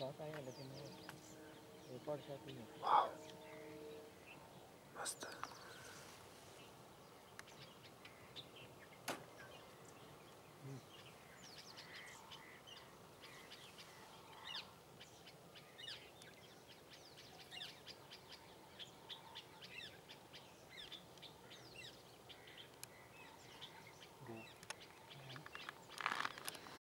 Shot आया लेकिन वो रिकॉर्ड शॉट ही है। वाह मस्त।